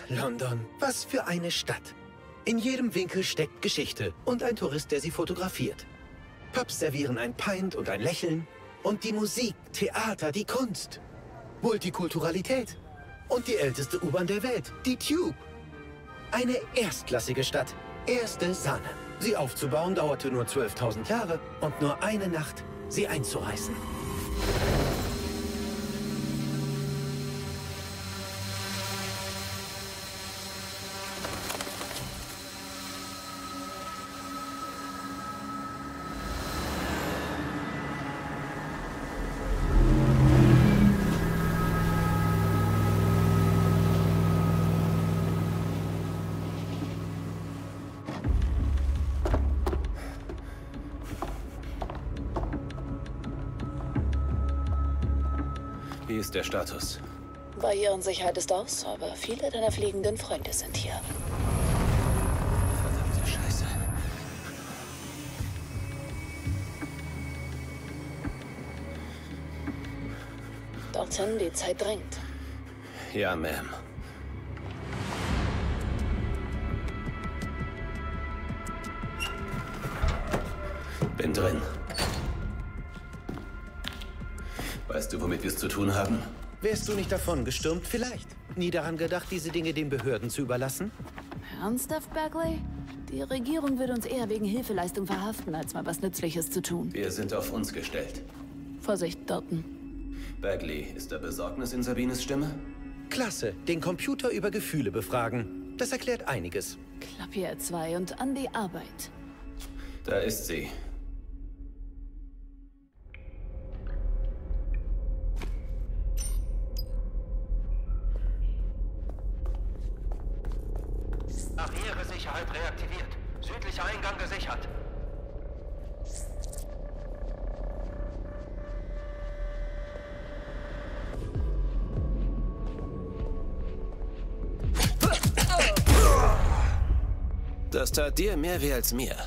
London, was für eine Stadt. In jedem Winkel steckt Geschichte und ein Tourist, der sie fotografiert. Pubs servieren ein Pint und ein Lächeln. Und die Musik, Theater, die Kunst. Multikulturalität. Und die älteste U-Bahn der Welt, die Tube. Eine erstklassige Stadt. Erste Sahne. Sie aufzubauen dauerte nur 12.000 Jahre und nur eine Nacht, sie einzureißen. Wie ist der Status? Barrierensicherheit ist aus, aber viele deiner fliegenden Freunde sind hier. Verdammte Scheiße. Dorthin, die Zeit drängt. Ja, Ma'am. Bin drin. Weißt du, womit wir es zu tun haben? Wärst du nicht davon gestürmt? Vielleicht. Nie daran gedacht, diese Dinge den Behörden zu überlassen? Ernsthaft, Bagley? Die Regierung würde uns eher wegen Hilfeleistung verhaften, als mal was Nützliches zu tun. Wir sind auf uns gestellt. Vorsicht, Dalton. Bagley, ist da Besorgnis in Sabines Stimme? Klasse, den Computer über Gefühle befragen. Das erklärt einiges. Klapier 2 und an die Arbeit. Da ist sie. Barrieresicherheit reaktiviert. Südlicher Eingang gesichert. Das tat dir mehr weh als mir.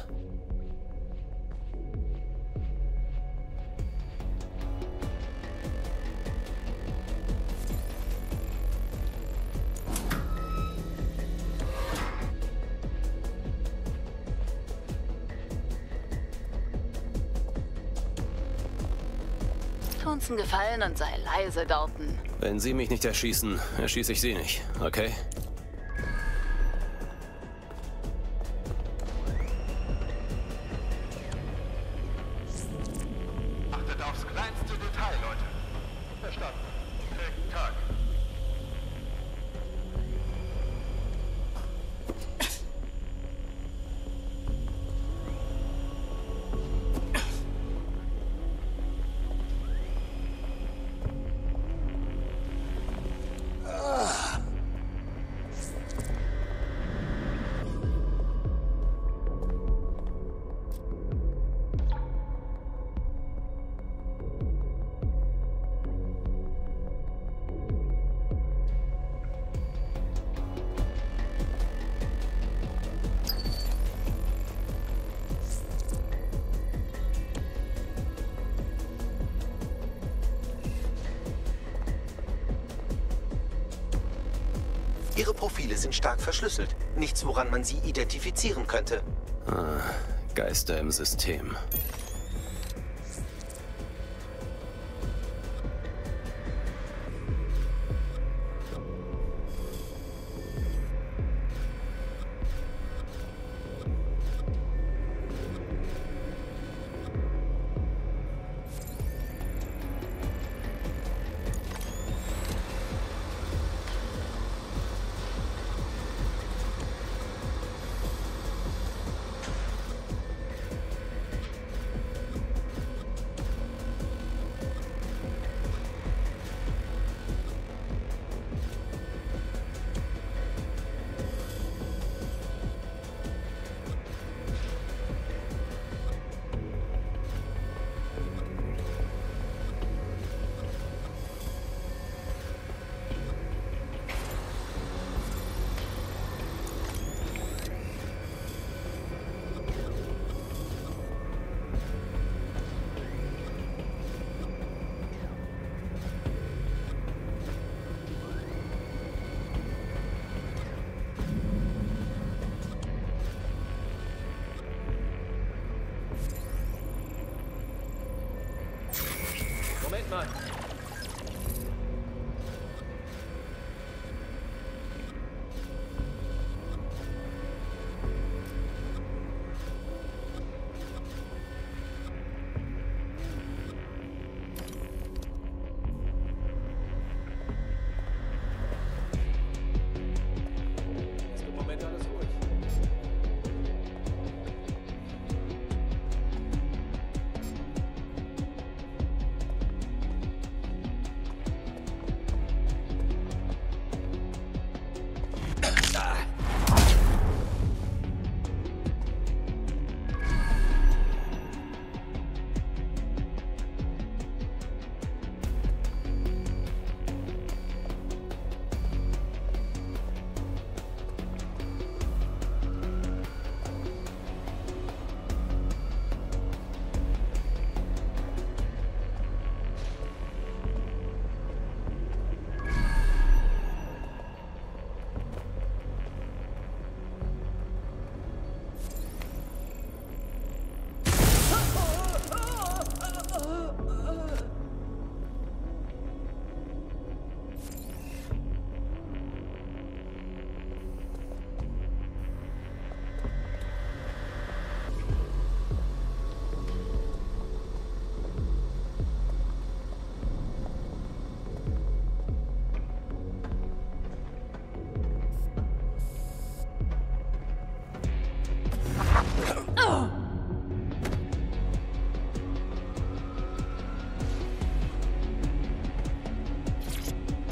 Tu uns einen Gefallen und sei leise, Dalton. Wenn Sie mich nicht erschießen, erschieße ich Sie nicht, okay? Achtet aufs kleinste Detail, Leute. Verstanden. Tick-Tack. Ihre Profile sind stark verschlüsselt. Nichts, woran man sie identifizieren könnte. Geister im System.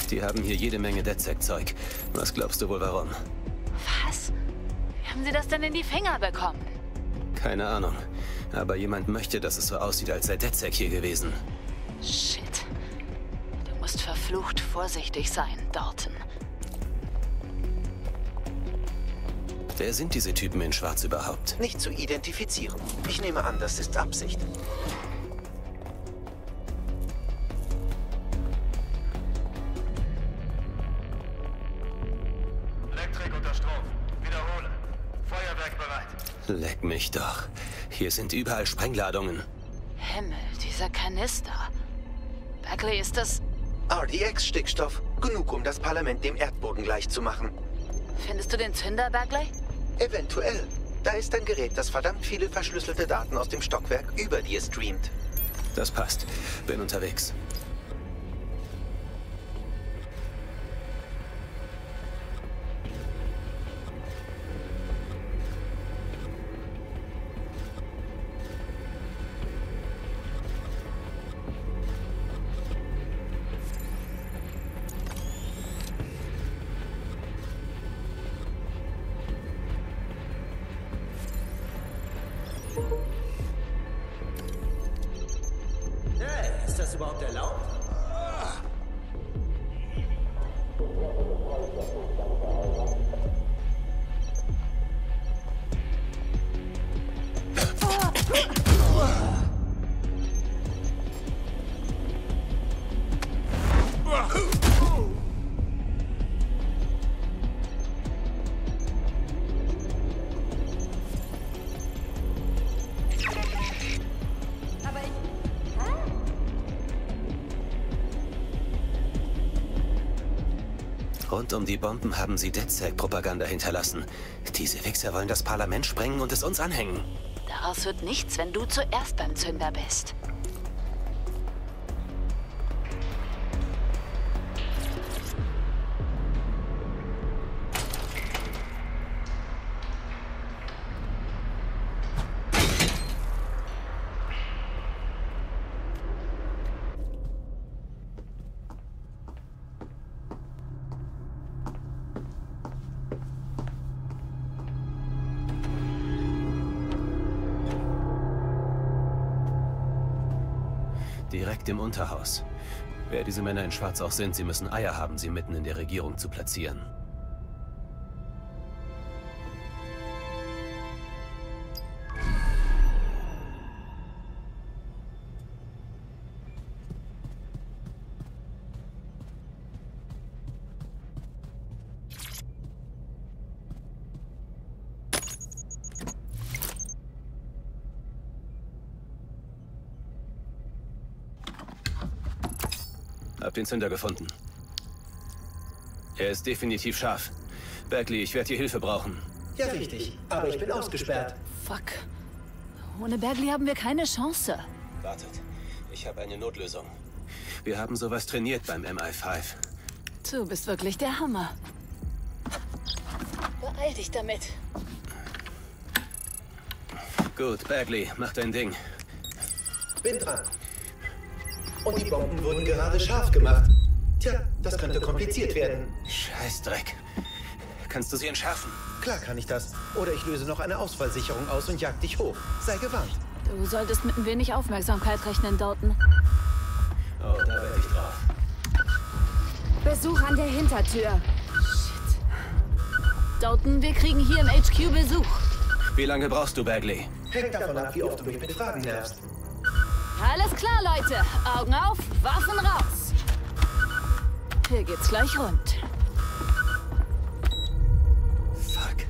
Die haben hier jede Menge DedSec-Zeug. Was glaubst du wohl warum? Was? Wie haben sie das denn in die Finger bekommen? Keine Ahnung. Aber jemand möchte, dass es so aussieht, als sei DedSec hier gewesen. Shit. Du musst verflucht vorsichtig sein, Dalton. Wer sind diese Typen in Schwarz überhaupt? Nicht zu identifizieren. Ich nehme an, das ist Absicht. Elektrik unter Strom. Wiederhole. Feuerwerk bereit. Leck mich doch. Hier sind überall Sprengladungen. Himmel, dieser Kanister. Bagley, ist das... RDX-Stickstoff. Genug, um das Parlament dem Erdboden gleichzumachen. Findest du den Zünder, Bagley? Eventuell. Da ist ein Gerät, das verdammt viele verschlüsselte Daten aus dem Stockwerk über dir streamt. Das passt. Bin unterwegs. Hey, ist das überhaupt erlaubt? Rund um die Bomben haben sie DedSec-Propaganda hinterlassen. Diese Wichser wollen das Parlament sprengen und es uns anhängen. Daraus wird nichts, wenn du zuerst beim Zünder bist. Direkt im Unterhaus. Wer diese Männer in Schwarz auch sind, sie müssen Eier haben, sie mitten in der Regierung zu platzieren. Hab den Zünder gefunden. Er ist definitiv scharf. Bagley, ich werde hier Hilfe brauchen. Ja, richtig. Aber ich bin ausgesperrt. Fuck. Ohne Bagley haben wir keine Chance. Wartet, ich habe eine Notlösung. Wir haben sowas trainiert beim MI5. Du bist wirklich der Hammer. Beeil dich damit. Gut, Bagley, mach dein Ding. Bin dran. Und die Bomben wurden gerade scharf gemacht. Tja, das könnte kompliziert werden. Scheißdreck. Kannst du sie entschärfen? Klar kann ich das. Oder ich löse noch eine Ausfallsicherung aus und jag dich hoch. Sei gewarnt. Du solltest mit ein wenig Aufmerksamkeit rechnen, Dalton. Oh, da wette ich drauf. Besuch an der Hintertür. Shit. Dalton, wir kriegen hier im HQ Besuch. Wie lange brauchst du, Bagley? Hängt davon ab, wie oft du mich mit Fragen nervst. Alles klar, Leute. Augen auf, Waffen raus. Hier geht's gleich rund. Fuck.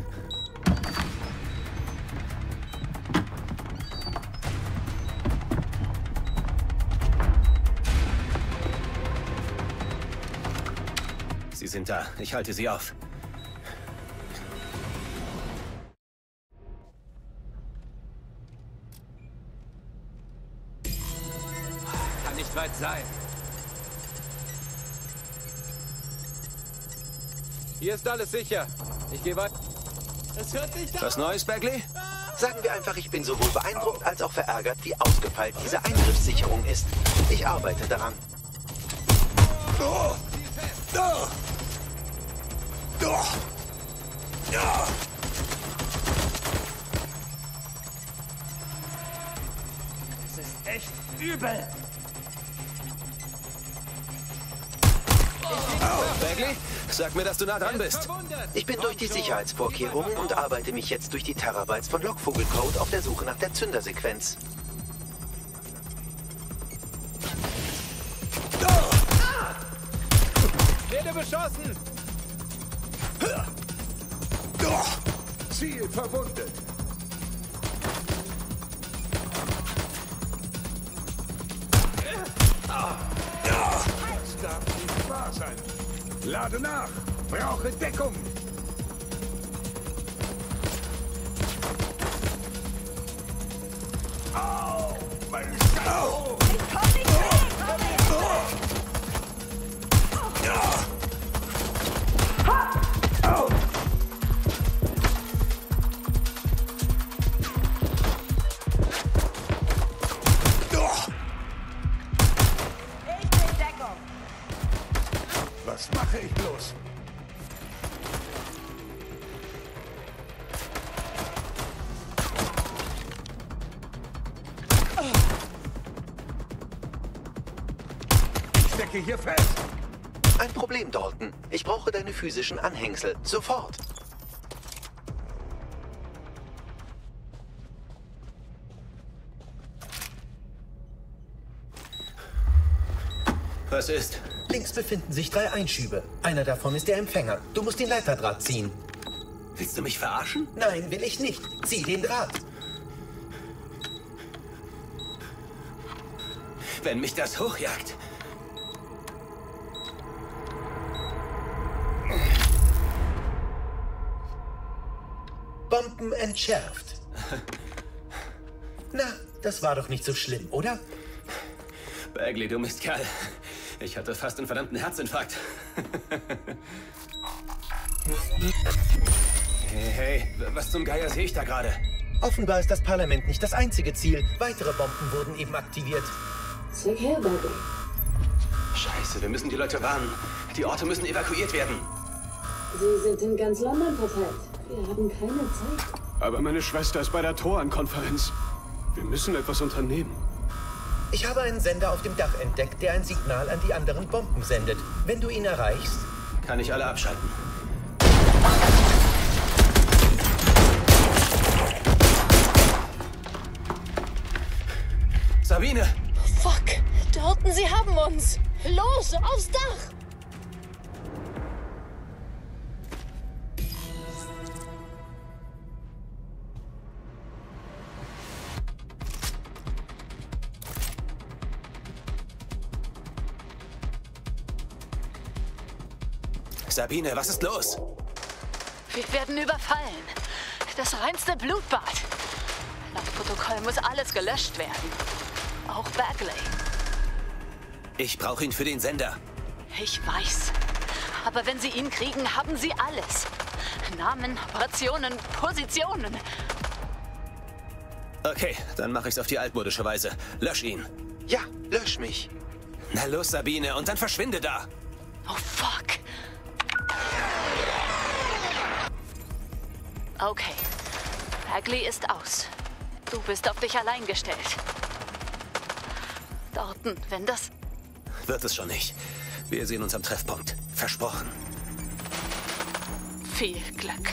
Sie sind da. Ich halte sie auf. Kann nicht weit sein. Hier ist alles sicher. Ich gehe weiter. Es hört sich da. Was Neues, Bagley? Sagen wir einfach, ich bin sowohl beeindruckt als auch verärgert, wie ausgefeilt diese Eingriffssicherung ist. Ich arbeite daran. Oh, Knüppel! Bagley, sag mir, dass du nah dran bist. Ich bin durch die Sicherheitsvorkehrungen und arbeite mich jetzt durch die Terabytes von Lockvogelcode auf der Suche nach der Zündersequenz. Werde beschossen! Ziel verwundet! Das darf nicht wahr sein! Lade nach! Brauche Deckung! Au! Mein Schau! Ich komm nicht weg! Ich will Deckung! Was mache ich bloß? Ich stecke hier fest! Ein Problem, Dalton. Ich brauche deine physischen Anhängsel. Sofort. Was ist? Links befinden sich 3 Einschübe. Einer davon ist der Empfänger. Du musst den Leiterdraht ziehen. Willst du mich verarschen? Nein, will ich nicht. Zieh den Draht. Wenn mich das hochjagt. Bomben entschärft. Na, das war doch nicht so schlimm, oder? Bagley, du Mistkerl. Ich hatte fast einen verdammten Herzinfarkt. Hey, was zum Geier sehe ich da gerade? Offenbar ist das Parlament nicht das einzige Ziel. Weitere Bomben wurden eben aktiviert. Zeig her, Bagley. Scheiße, wir müssen die Leute warnen. Die Orte müssen evakuiert werden. Sie sind in ganz London verteilt. Wir haben keine Zeit. Aber meine Schwester ist bei der Toran-Konferenz. Wir müssen etwas unternehmen. Ich habe einen Sender auf dem Dach entdeckt, der ein Signal an die anderen Bomben sendet. Wenn du ihn erreichst... Kann ich alle abschalten. Sabine! Fuck! Dalton, sie haben uns! Los, aufs Dach! Sabine, was ist los? Wir werden überfallen. Das reinste Blutbad. Laut Protokoll muss alles gelöscht werden. Auch Bagley. Ich brauche ihn für den Sender. Ich weiß. Aber wenn Sie ihn kriegen, haben Sie alles. Namen, Operationen, Positionen. Okay, dann mache ich's auf die altmodische Weise. Lösch ihn. Ja, lösch mich. Na los, Sabine, und dann verschwinde da. Oh, fuck. Okay. Bagley ist aus. Du bist auf dich allein gestellt. Dalton, wenn das... Wird es schon nicht. Wir sehen uns am Treffpunkt. Versprochen. Viel Glück.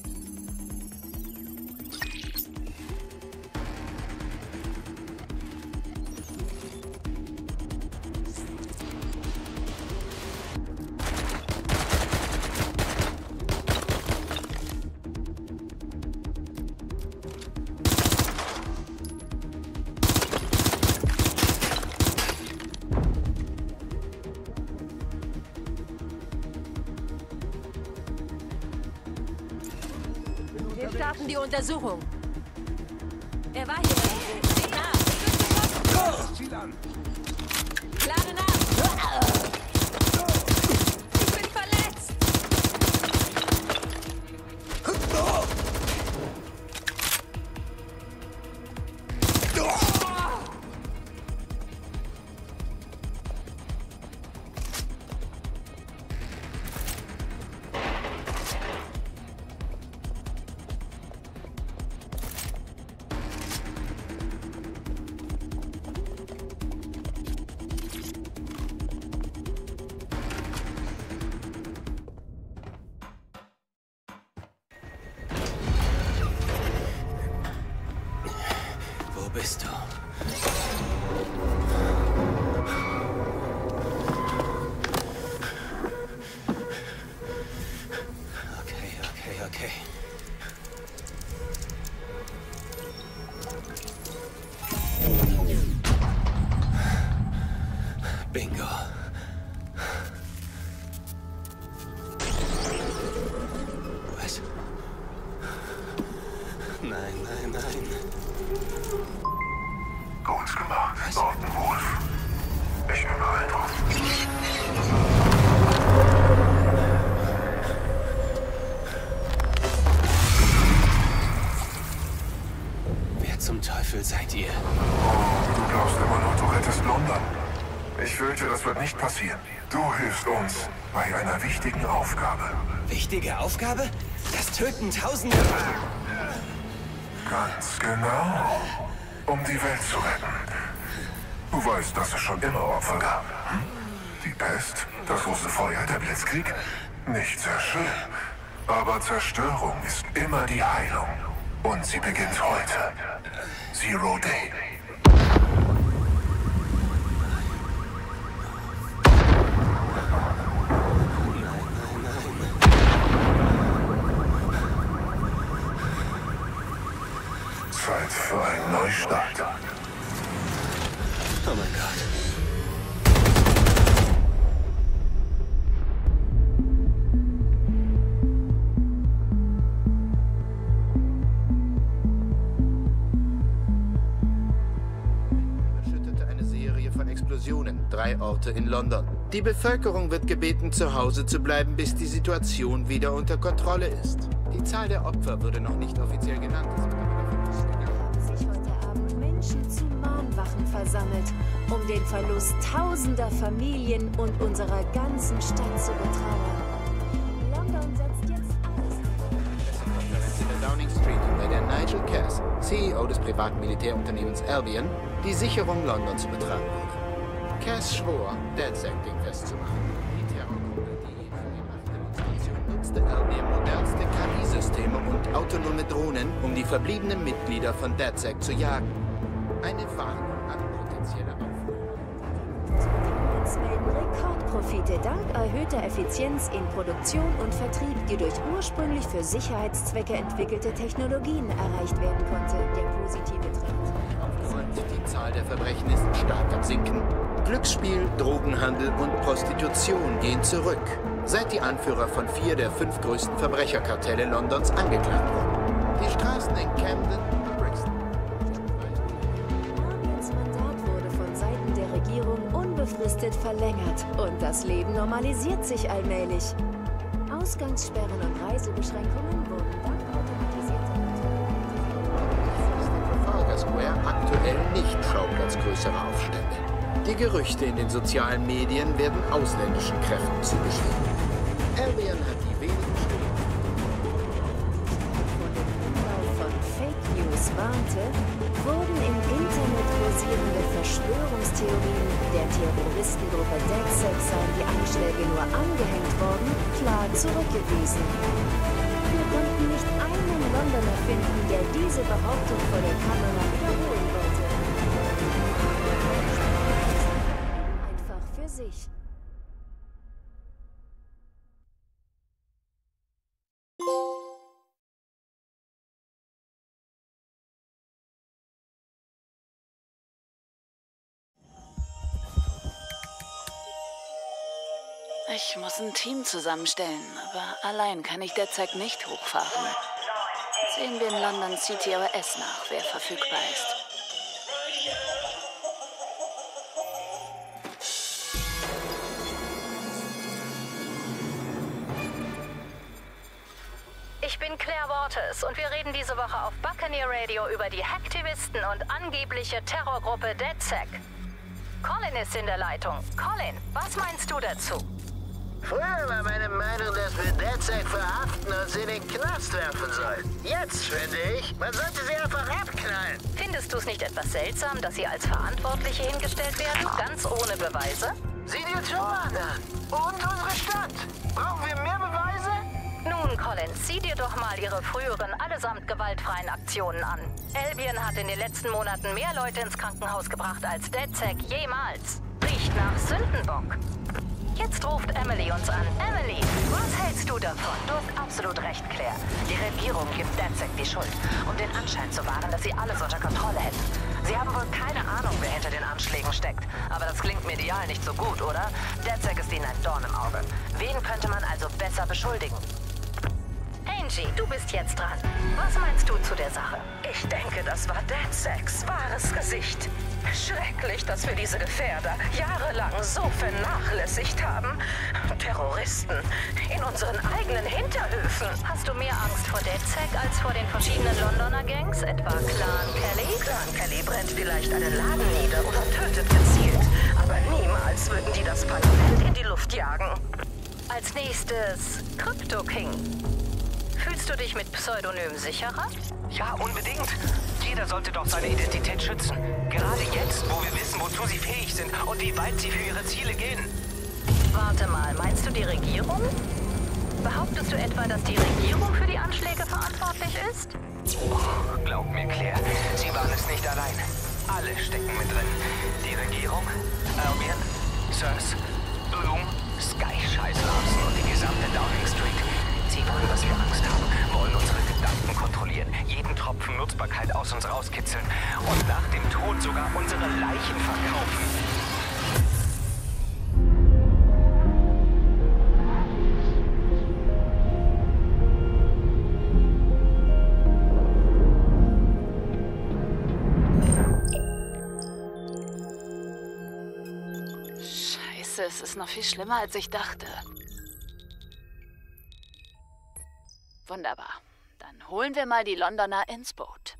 Wir starten die Untersuchung. Er war hier irgendwo. Sieh nach. Ziel an! Klare nach. Ich bin verletzt. bist du? Okay. Bingo. Was? Nein. Gut gemacht, Gordon Wolf. Ich bin beeindruckt. Wer zum Teufel seid ihr? Du glaubst immer noch, du rettest London. Ich fürchte, das wird nicht passieren. Du hilfst uns bei einer wichtigen Aufgabe. Wichtige Aufgabe? Das Töten Tausender. Ganz genau. Um die Welt zu retten. Du weißt, dass es schon immer Opfer gab. Hm? Die Pest, das große Feuer, der Blitzkrieg. Nicht sehr schön. Aber Zerstörung ist immer die Heilung. Und sie beginnt heute. Zero Day. Zeit für einen Neustart. Oh mein Gott. Überschüttete eine Serie von Explosionen. 3 Orte in London. Die Bevölkerung wird gebeten, zu Hause zu bleiben, bis die Situation wieder unter Kontrolle ist. Die Zahl der Opfer wurde noch nicht offiziell genannt. Sich heute Abend Menschen zu Mahnwachen versammelt, um den Verlust tausender Familien und unserer ganzen Stadt zu betrauern. London setzt jetzt alles in der Downing Street, bei der Nigel Cass, CEO des privaten Militärunternehmens Albion, die Sicherung Londons betragen wurde. Cass schwor, DedSec festzumachen. Die Terrorgruppe, die ihn für die Machtdemonstration nutzte, Albion modernste KI-Systeme und autonome Drohnen, um die verbliebenen Mitglieder von DedSec zu jagen. Eine Warnung an potenzielle Unternehmens melden Rekordprofite dank erhöhter Effizienz in Produktion und Vertrieb, die durch ursprünglich für Sicherheitszwecke entwickelte Technologien erreicht werden konnte. Der positive Trend. Die Zahl der Verbrechen ist stark am Sinken. Glücksspiel, Drogenhandel und Prostitution gehen zurück, seit die Anführer von 4 der 5 größten Verbrecherkartelle Londons angeklagt wurden. Die Straßen in Camden und Brixton. Albions Mandat wurde von Seiten der Regierung unbefristet verlängert und das Leben normalisiert sich allmählich. Ausgangssperren und Reisebeschränkungen wurden dank automatisierter Trafalgar Square aktuell nicht Schauplatz größerer Aufstände. Die Gerüchte in den sozialen Medien werden ausländischen Kräften zugeschrieben. Albion hat die wenigen Stimmen. Vor dem Anbau von Fake News warnte, wurden im Internet kursierende Verschwörungstheorien der Terroristengruppe DedSec seien die Anschläge nur angehängt worden, klar zurückgewiesen. Wir konnten nicht einen Londoner finden, der diese Behauptung vor der Kamera wiederholen wollte. Einfach für sich. Ich muss ein Team zusammenstellen, aber allein kann ich DedSec nicht hochfahren. Sehen wir in London CTOS nach, wer verfügbar ist. Ich bin Claire Waters und wir reden diese Woche auf Buccaneer Radio über die Hacktivisten und angebliche Terrorgruppe DedSec. Colin ist in der Leitung. Colin, was meinst du dazu? Früher war meine Meinung, dass wir DedSec verhaften und sie in den Knast werfen sollen. Jetzt finde ich, man sollte sie einfach abknallen. Findest du es nicht etwas seltsam, dass sie als Verantwortliche hingestellt werden, ganz ohne Beweise? Sieh dir Jordan an. Und unsere Stadt. Brauchen wir mehr Beweise? Nun, Colin, Sieh dir doch mal ihre früheren, allesamt gewaltfreien Aktionen an. Albion hat in den letzten Monaten mehr Leute ins Krankenhaus gebracht als DedSec jemals. Riecht nach Sündenbock. Jetzt ruft Emily uns an. Emily, was hältst du davon? Du hast absolut recht, Claire. Die Regierung gibt DedSec die Schuld, um den Anschein zu wahren, dass sie alles unter Kontrolle hätten. Sie haben wohl keine Ahnung, wer hinter den Anschlägen steckt. Aber das klingt medial nicht so gut, oder? DedSec ist ihnen ein Dorn im Auge. Wen könnte man also besser beschuldigen? Angie, du bist jetzt dran. Was meinst du zu der Sache? Ich denke, das war DedSecs wahres Gesicht. Schrecklich, dass wir diese Gefährder jahrelang so vernachlässigt haben. Terroristen in unseren eigenen Hinterhöfen. Hast du mehr Angst vor DedSec als vor den verschiedenen Londoner Gangs, etwa Clan Kelly? Clan Kelly brennt vielleicht einen Laden nieder oder tötet gezielt. Aber niemals würden die das Parlament in die Luft jagen. Als nächstes Crypto King. Fühlst du dich mit Pseudonym sicherer? Ja, unbedingt. Jeder sollte doch seine Identität schützen. Gerade jetzt, wo wir wissen, wozu sie fähig sind und wie weit sie für ihre Ziele gehen. Warte mal, meinst du die Regierung? Behauptest du etwa, dass die Regierung für die Anschläge verantwortlich ist? Oh, glaub mir, Claire, sie waren es nicht allein. Alle stecken mit drin. Die Regierung, Albion, Sirs, Bloom, Sky, Scheiß Larsen und die gesamte Downing Street. Sie wollen, dass wir Angst haben, wollen unsere Gedanken kontrollieren, jeden Tropfen Nutzbarkeit aus uns rauskitzeln und nach dem Tod sogar unsere Leichen verkaufen. Scheiße, es ist noch viel schlimmer, als ich dachte. Wunderbar. Dann holen wir mal die Londoner ins Boot.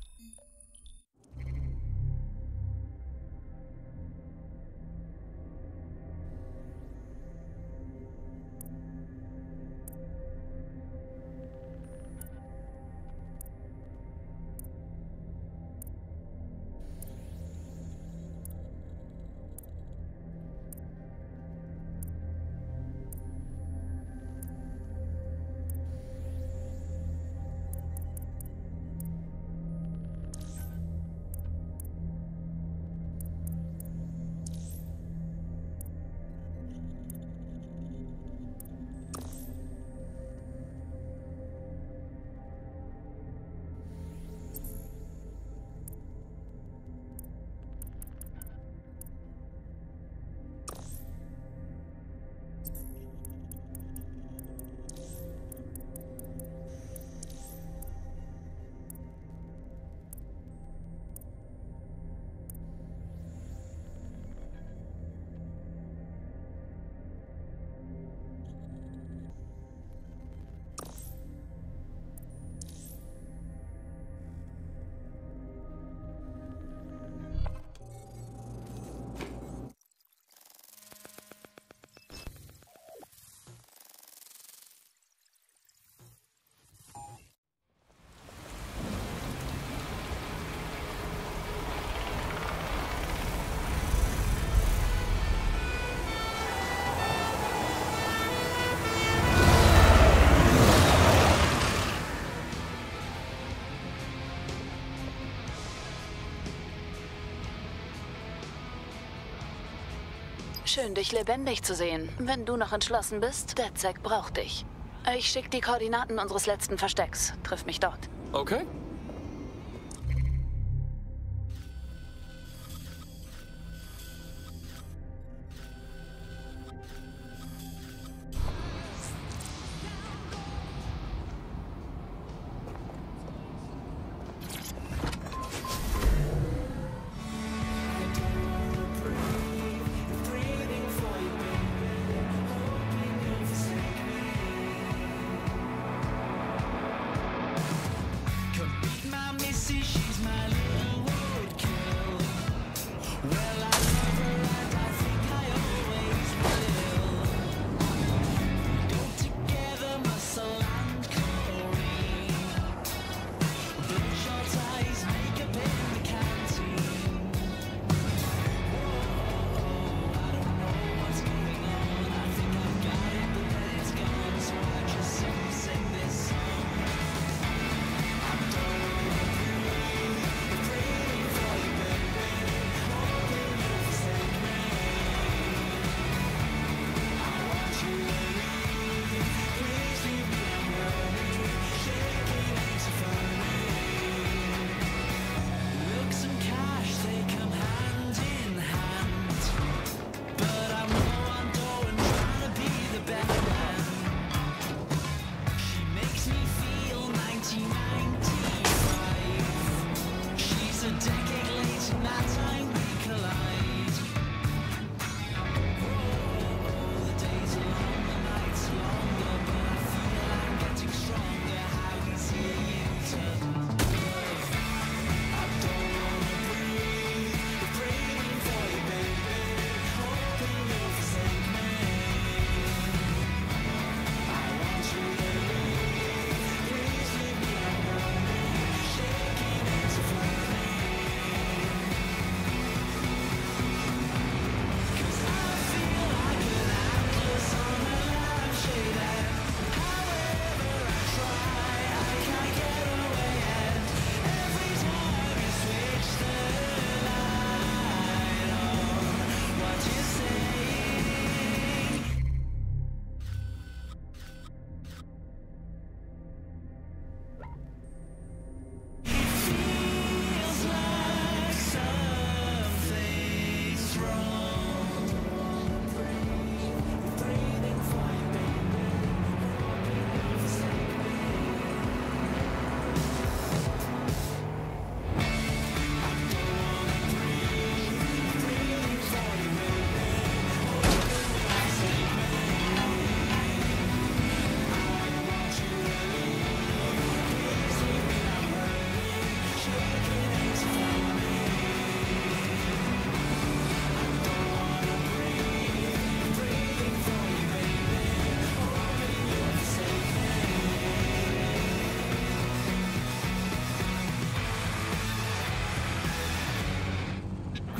Schön, dich lebendig zu sehen. Wenn du noch entschlossen bist, DedSec braucht dich. Ich schicke die Koordinaten unseres letzten Verstecks. Triff mich dort. Okay.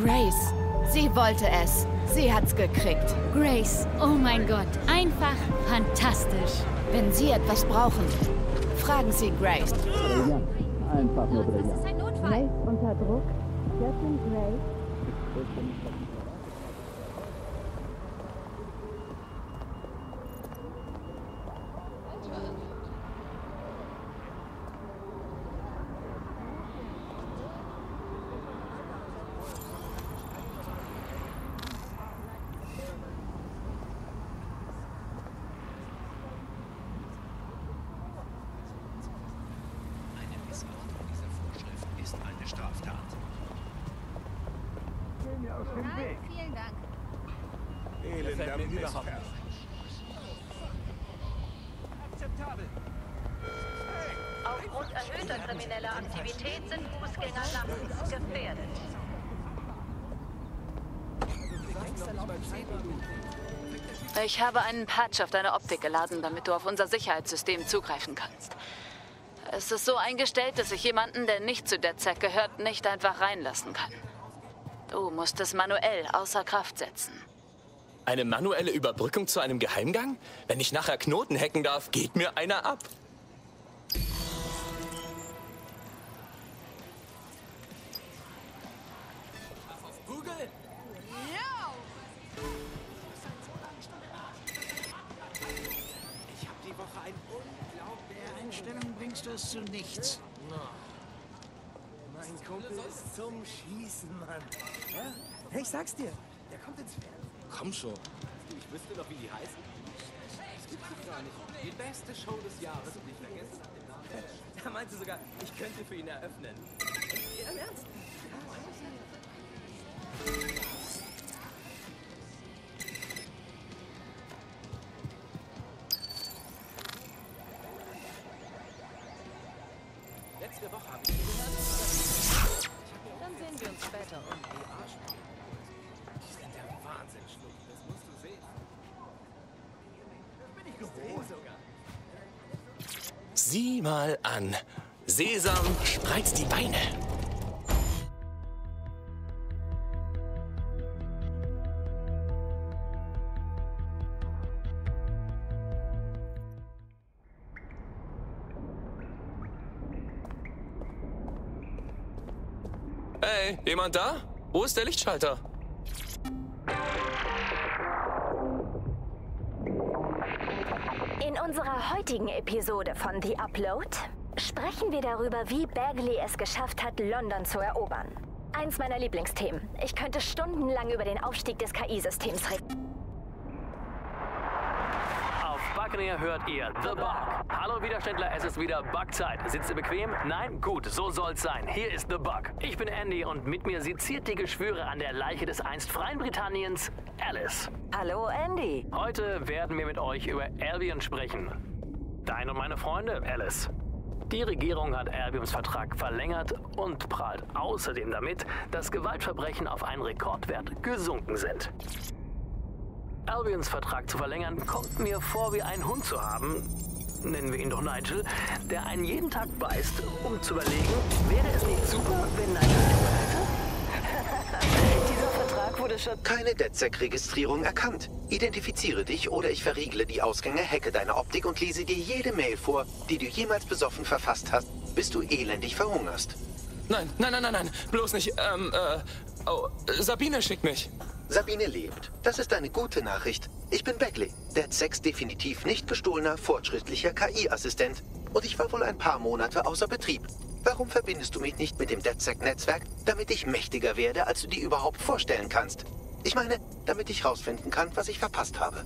Grace. Sie wollte es. Sie hat's gekriegt. Grace, oh mein Gott, einfach fantastisch. Wenn Sie etwas brauchen, fragen Sie Grace. Einfach nur brillant. Das ist ein Notfall. Grace unter Druck. Chefin Grace. Vielen Dank. Aufgrund erhöhter krimineller Aktivität sind Fußgänger nachts gefährdet. Ich habe einen Patch auf deine Optik geladen, damit du auf unser Sicherheitssystem zugreifen kannst. Es ist so eingestellt, dass ich jemanden, der nicht zu DedSec gehört, nicht einfach reinlassen kann. Du musst es manuell außer Kraft setzen. Eine manuelle Überbrückung zu einem Geheimgang? Wenn ich nachher Knoten hacken darf, geht mir einer ab. Auf Google? Ich habe die Woche ein unglaubliche Einstellung, bringst du es zu nichts. Mein Kumpel ist zum Schießen, Mann. Ja? Hey, ich sag's dir, der kommt ins Fernsehen. Komm schon. Ich wüsste noch, wie die heißen. Das gibt's doch gar nicht. Die beste Show des Jahres und ich vergesse nach dem Namen. Er meinte sogar, ich könnte für ihn eröffnen. Ja, im Ernst? Letzte Woche habe ich gehört. Dann sehen wir uns später. Die sind der Wahnsinn, Schluck. Das musst du sehen. Das bin ich gewohnt sogar. Sieh mal an. Sesam, spreiz die Beine. Hey, jemand da? Wo ist der Lichtschalter? In unserer heutigen Episode von The Upload sprechen wir darüber, wie Bagley es geschafft hat, London zu erobern. Eins meiner Lieblingsthemen. Ich könnte stundenlang über den Aufstieg des KI-Systems reden. Auf Buccaneer hört ihr The Bug. Hallo Widerständler, es ist wieder Bugzeit. Sitzt ihr bequem? Nein? Gut, so soll's sein. Hier ist The Bug. Ich bin Andy und mit mir seziert die Geschwüre an der Leiche des einst freien Britanniens, Alice. Hallo Andy. Heute werden wir mit euch über Albion sprechen. Deine und meine Freunde, Alice. Die Regierung hat Albions Vertrag verlängert und prahlt außerdem damit, dass Gewaltverbrechen auf einen Rekordwert gesunken sind. Albions Vertrag zu verlängern, kommt mir vor wie ein Hund zu haben, nennen wir ihn doch Nigel, der einen jeden Tag beißt, um zu überlegen, wäre es nicht super, wenn Nigel hätte? Dieser Vertrag wurde schon... Keine DedSec-Registrierung erkannt. Identifiziere dich oder ich verriegle die Ausgänge, hacke deine Optik und lese dir jede Mail vor, die du jemals besoffen verfasst hast, bis du elendig verhungerst. Nein, nein, nein, nein, nein, bloß nicht, oh, Sabine schickt mich. Sabine lebt. Das ist eine gute Nachricht. Ich bin Bagley, DedSecs definitiv nicht gestohlener, fortschrittlicher KI-Assistent. Und ich war wohl ein paar Monate außer Betrieb. Warum verbindest du mich nicht mit dem DedSec-Netzwerk, damit ich mächtiger werde, als du dir überhaupt vorstellen kannst? Ich meine, damit ich rausfinden kann, was ich verpasst habe.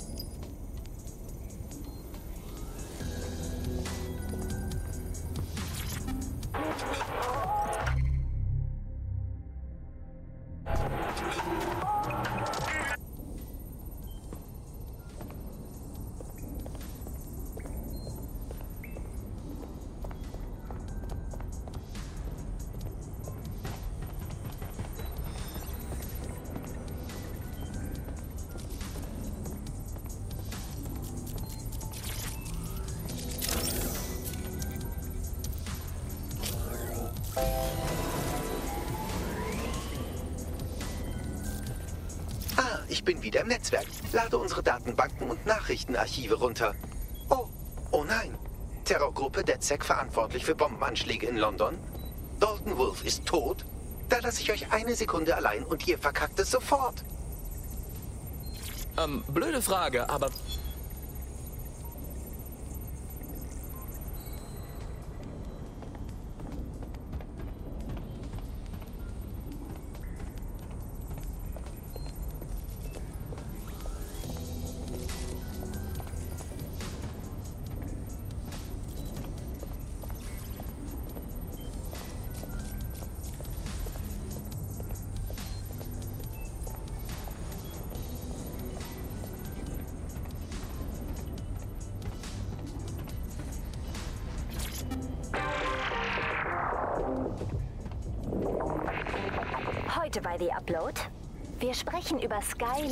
ich bin wieder im Netzwerk. Lade unsere Datenbanken und Nachrichtenarchive runter. Oh nein. Terrorgruppe DedSec verantwortlich für Bombenanschläge in London. Dalton Wolf ist tot. Da lasse ich euch eine Sekunde allein und ihr verkackt es sofort. Blöde Frage, aber... Heute bei The Upload. Wir sprechen über Sky.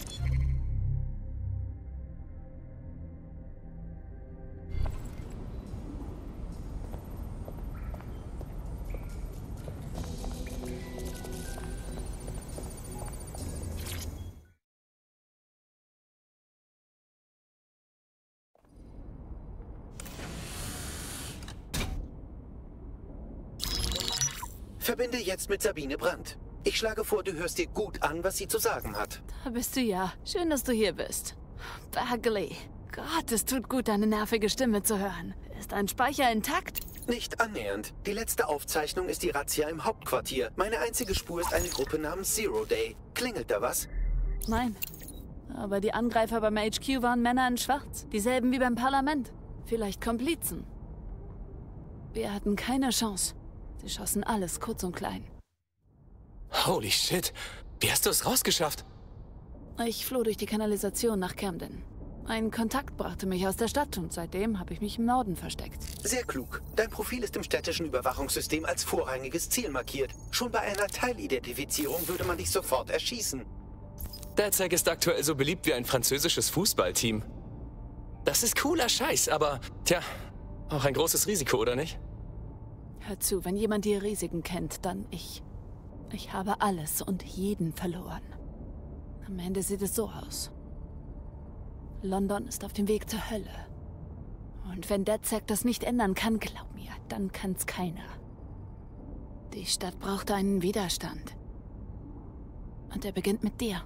Verbinde jetzt mit Sabine Brandt. Ich schlage vor, du hörst dir gut an, was sie zu sagen hat. Da bist du ja. Schön, dass du hier bist. Bagley. Gott, es tut gut, deine nervige Stimme zu hören. Ist dein Speicher intakt? Nicht annähernd. Die letzte Aufzeichnung ist die Razzia im Hauptquartier. Meine einzige Spur ist eine Gruppe namens Zero Day. Klingelt da was? Nein. Aber die Angreifer beim HQ waren Männer in Schwarz. Dieselben wie beim Parlament. Vielleicht Komplizen. Wir hatten keine Chance. Sie schossen alles kurz und klein. Holy shit. Wie hast du es rausgeschafft? Ich floh durch die Kanalisation nach Camden. Ein Kontakt brachte mich aus der Stadt und seitdem habe ich mich im Norden versteckt. Sehr klug. Dein Profil ist im städtischen Überwachungssystem als vorrangiges Ziel markiert. Schon bei einer Teilidentifizierung würde man dich sofort erschießen. DedSec ist aktuell so beliebt wie ein französisches Fußballteam. Das ist cooler Scheiß, aber, tja, auch ein großes Risiko, oder nicht? Hör zu, wenn jemand die Risiken kennt, dann ich. Ich habe alles und jeden verloren. Am Ende sieht es so aus. London ist auf dem Weg zur Hölle. Und wenn DedSec das nicht ändern kann, glaub mir, dann kann's keiner. Die Stadt braucht einen Widerstand. Und er beginnt mit dir.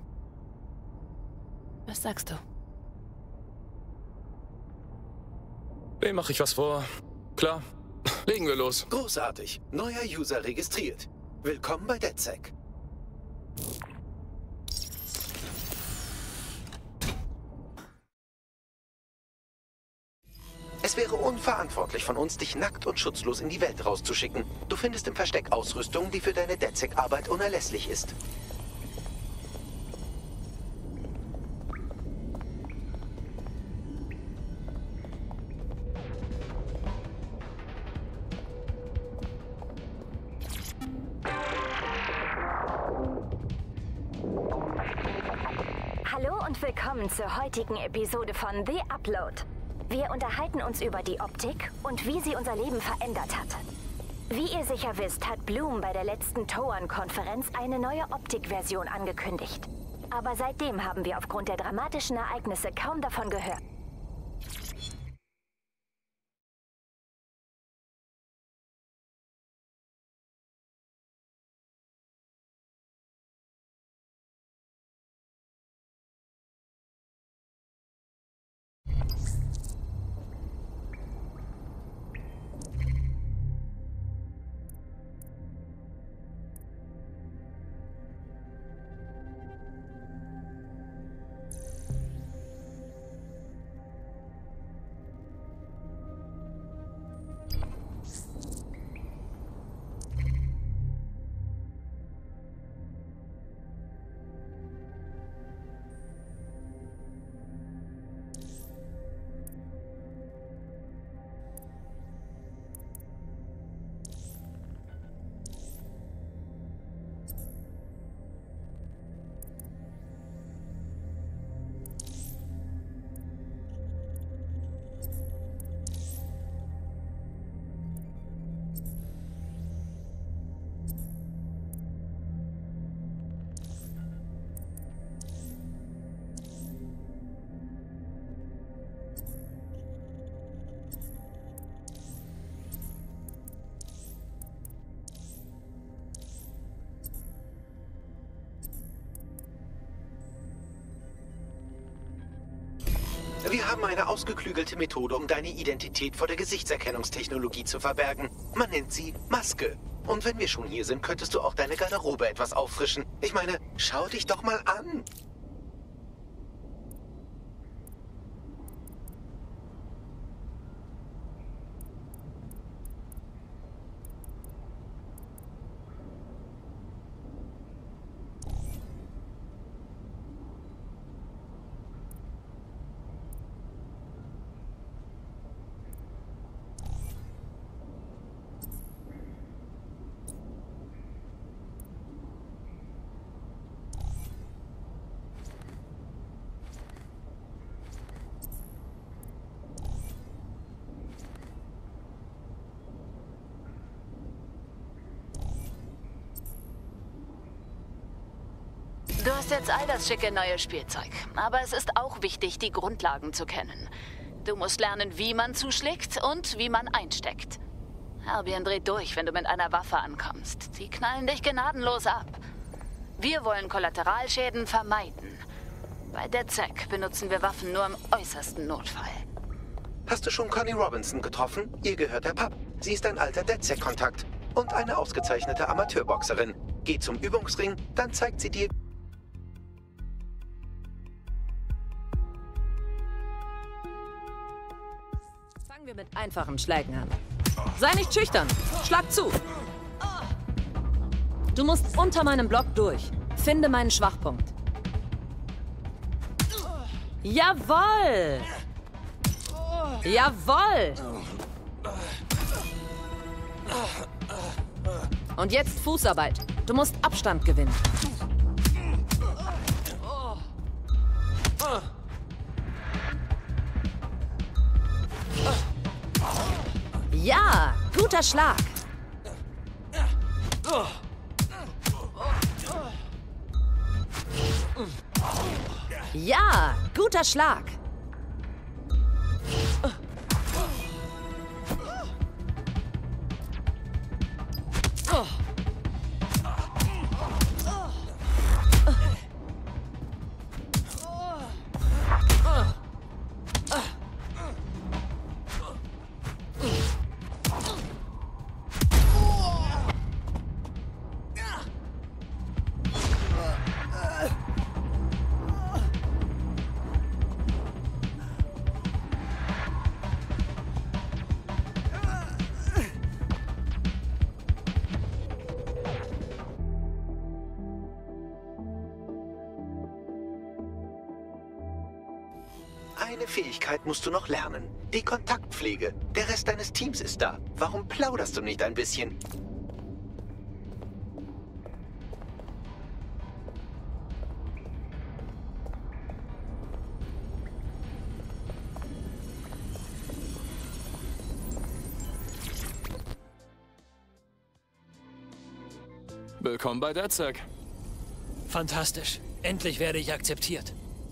Was sagst du? Wem mache ich was vor? Klar. Legen wir los. Großartig. Neuer User registriert. Willkommen bei DedSec. Es wäre unverantwortlich von uns, dich nackt und schutzlos in die Welt rauszuschicken. Du findest im Versteck Ausrüstung, die für deine DedSec-Arbeit unerlässlich ist. Hallo und willkommen zur heutigen Episode von The Upload. Wir unterhalten uns über die Optik und wie sie unser Leben verändert hat. Wie ihr sicher wisst, hat Bloom bei der letzten Toan-Konferenz eine neue Optikversion angekündigt. Aber seitdem haben wir aufgrund der dramatischen Ereignisse kaum davon gehört. Wir haben eine ausgeklügelte Methode, um deine Identität vor der Gesichtserkennungstechnologie zu verbergen. Man nennt sie Maske. Und wenn wir schon hier sind, könntest du auch deine Garderobe etwas auffrischen. Ich meine, schau dich doch mal an. Du hast jetzt all das schicke neue Spielzeug. Aber es ist auch wichtig, die Grundlagen zu kennen. Du musst lernen, wie man zuschlägt und wie man einsteckt. Albion dreht durch, wenn du mit einer Waffe ankommst. Die knallen dich gnadenlos ab. Wir wollen Kollateralschäden vermeiden. Bei DedSec benutzen wir Waffen nur im äußersten Notfall. Hast du schon Connie Robinson getroffen? Ihr gehört der Pub. Sie ist ein alter DedSec-Kontakt und eine ausgezeichnete Amateurboxerin. Geh zum Übungsring, dann zeigt sie dir... Fangen wir mit einfachen Schlägen an. Sei nicht schüchtern. Schlag zu. Du musst unter meinem Block durch. Finde meinen Schwachpunkt. Jawohl! Jawohl! Und jetzt Fußarbeit. Du musst Abstand gewinnen. Ja, guter Schlag. Ja, guter Schlag. Eine Fähigkeit musst du noch lernen. Die Kontaktpflege. Der Rest deines Teams ist da. Warum plauderst du nicht ein bisschen? Willkommen bei DedSec. Fantastisch. Endlich werde ich akzeptiert.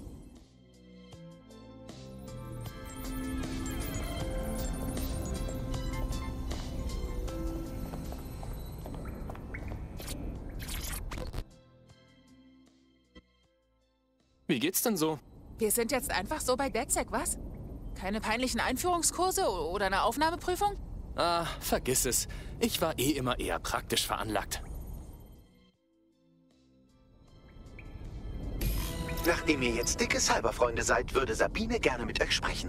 Wie geht's denn so? Wir sind jetzt einfach so bei DedSec, was? Keine peinlichen Einführungskurse oder eine Aufnahmeprüfung? Ah, vergiss es. Ich war eh immer eher praktisch veranlagt. Nachdem ihr jetzt dicke Cyberfreunde seid, würde Sabine gerne mit euch sprechen.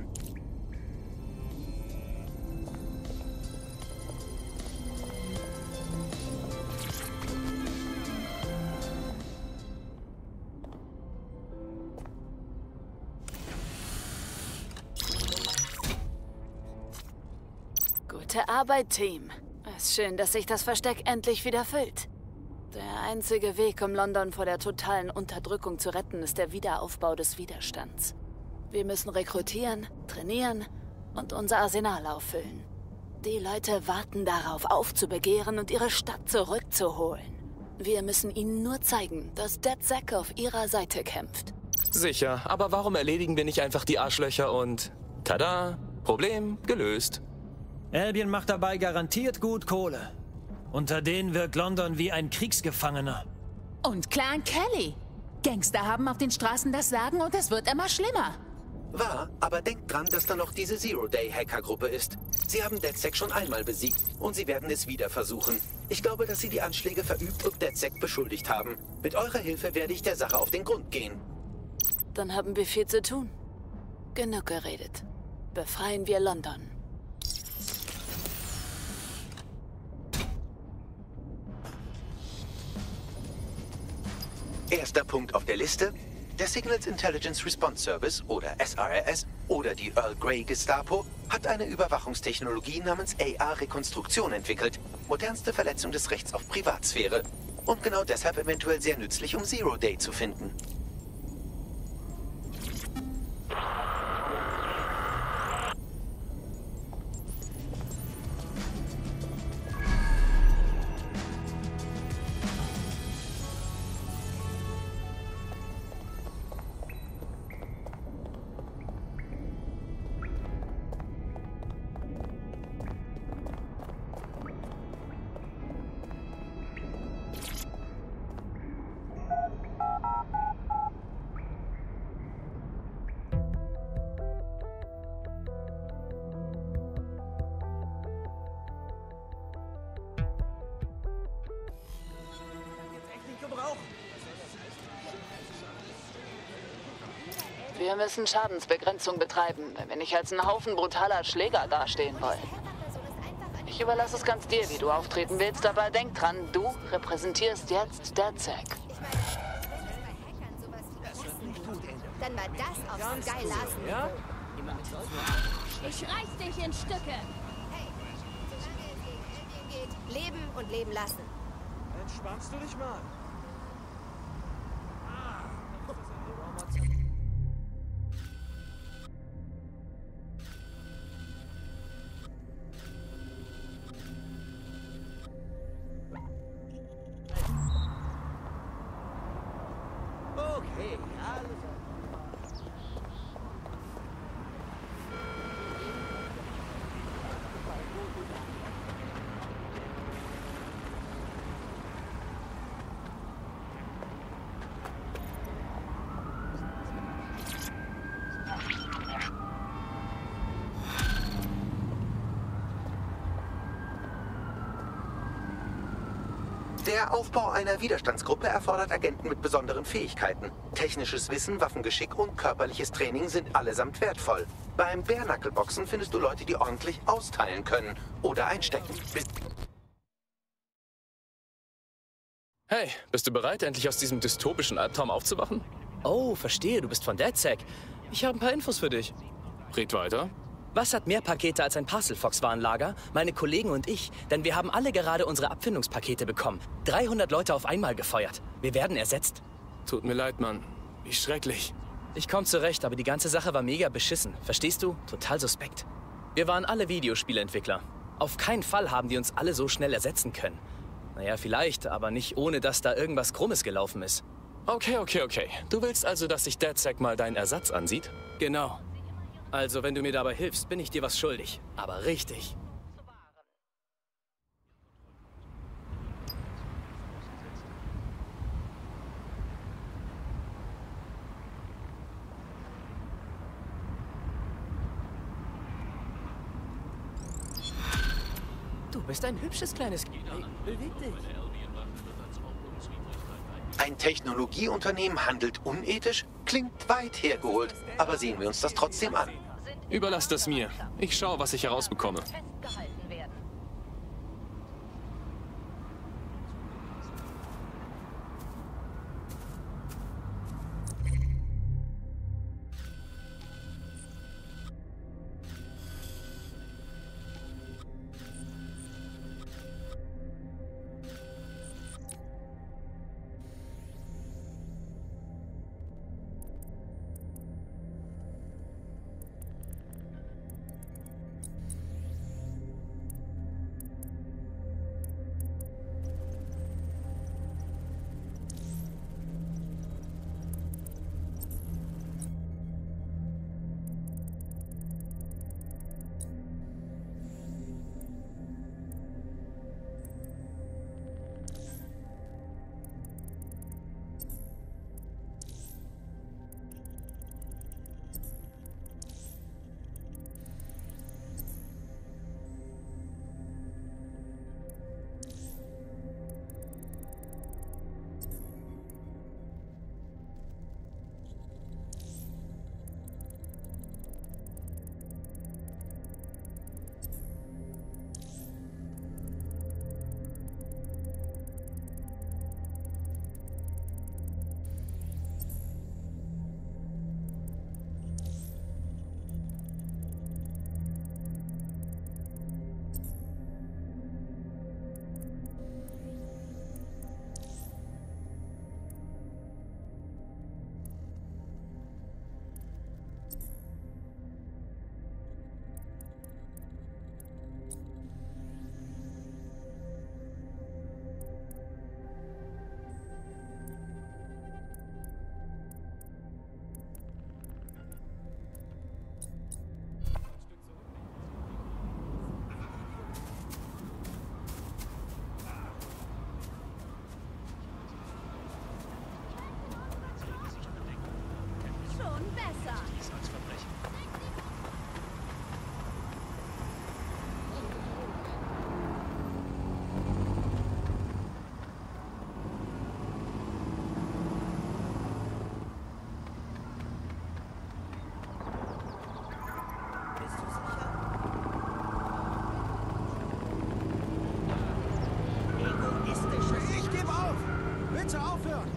Gute Arbeit, Team. Es ist schön, dass sich das Versteck endlich wieder füllt. Der einzige Weg, um London vor der totalen Unterdrückung zu retten, ist der Wiederaufbau des Widerstands. Wir müssen rekrutieren, trainieren und unser Arsenal auffüllen. Die Leute warten darauf, aufzubegehren und ihre Stadt zurückzuholen. Wir müssen ihnen nur zeigen, dass DedSec auf ihrer Seite kämpft. Sicher, aber warum erledigen wir nicht einfach die Arschlöcher und... Tada! Problem gelöst. Albion macht dabei garantiert gut Kohle. Unter denen wirkt London wie ein Kriegsgefangener. Und Clan Kelly. Gangster haben auf den Straßen das Sagen und es wird immer schlimmer. Wahr, aber denkt dran, dass da noch diese Zero-Day-Hacker-Gruppe ist. Sie haben DedSec schon einmal besiegt und sie werden es wieder versuchen. Ich glaube, dass sie die Anschläge verübt und DedSec beschuldigt haben. Mit eurer Hilfe werde ich der Sache auf den Grund gehen. Dann haben wir viel zu tun. Genug geredet. Befreien wir London. Erster Punkt auf der Liste. Der Signals Intelligence Response Service, oder SRS, oder die Earl Grey Gestapo, hat eine Überwachungstechnologie namens AR-Rekonstruktion entwickelt. Modernste Verletzung des Rechts auf Privatsphäre. Und genau deshalb eventuell sehr nützlich, um Zero Day zu finden. Wir müssen Schadensbegrenzung betreiben, wenn wir nicht als ein Haufen brutaler Schläger dastehen wollen. Ich überlasse es ganz dir, wie du auftreten willst, aber denk dran, du repräsentierst jetzt DedSec. Dann war das aufs Sky Larsen. Ja? Ich reiß dich in Stücke. Hey, solange es gegen Albion geht, leben und leben lassen. Entspannst du dich mal? Okay, alles. Der Aufbau einer Widerstandsgruppe erfordert Agenten mit besonderen Fähigkeiten. Technisches Wissen, Waffengeschick und körperliches Training sind allesamt wertvoll. Beim Bare-Knuckle-Boxen findest du Leute, die ordentlich austeilen können oder einstecken. Hey, bist du bereit, endlich aus diesem dystopischen Albtraum aufzuwachen? Oh, verstehe, du bist von DedSec. Ich habe ein paar Infos für dich. Red weiter. Was hat mehr Pakete als ein Parcelfox-Warenlager? Meine Kollegen und ich. Denn wir haben alle gerade unsere Abfindungspakete bekommen. 300 Leute auf einmal gefeuert. Wir werden ersetzt. Tut mir leid, Mann. Wie schrecklich. Ich komme zurecht, aber die ganze Sache war mega beschissen. Verstehst du? Total suspekt. Wir waren alle Videospielentwickler. Auf keinen Fall haben die uns alle so schnell ersetzen können. Naja, vielleicht, aber nicht ohne, dass da irgendwas Krummes gelaufen ist. Okay. Du willst also, dass sich DedSec mal deinen Ersatz ansieht? Genau. Also, wenn du mir dabei hilfst, bin ich dir was schuldig. Aber richtig. Du bist ein hübsches kleines Kind. Beweg dich. Ein Technologieunternehmen handelt unethisch? Klingt weit hergeholt, aber sehen wir uns das trotzdem an. Überlass das mir. Ich schaue, was ich herausbekomme. besser. Ich gebe auf! Bitte aufhören!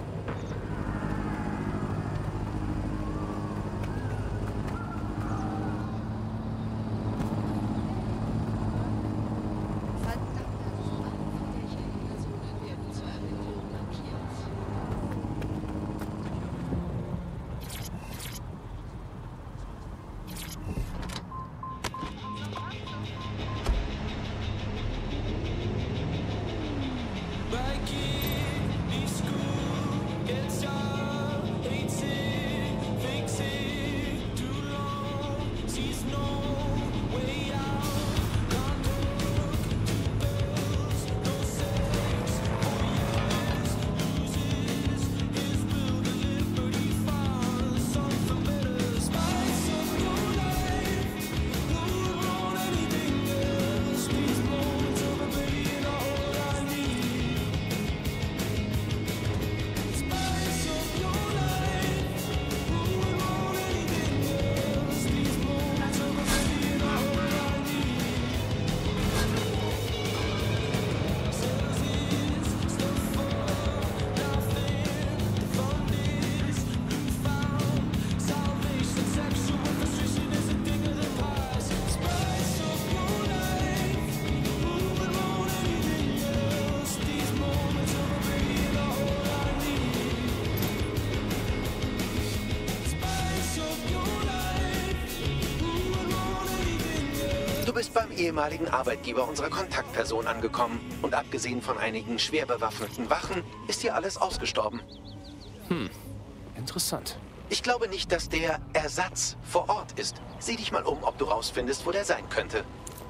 Du bist beim ehemaligen Arbeitgeber unserer Kontaktperson angekommen. Und abgesehen von einigen schwer bewaffneten Wachen ist hier alles ausgestorben. Interessant. Ich glaube nicht, dass der Ersatz vor Ort ist. Sieh dich mal um, ob du rausfindest, wo der sein könnte.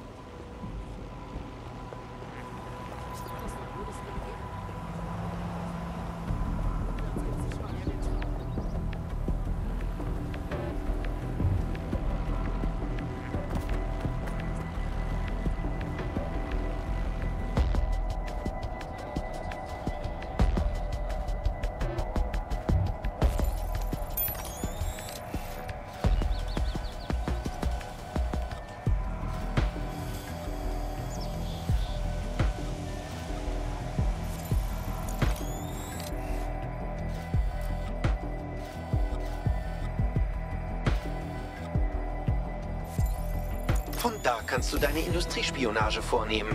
Von da kannst du deine Industriespionage vornehmen.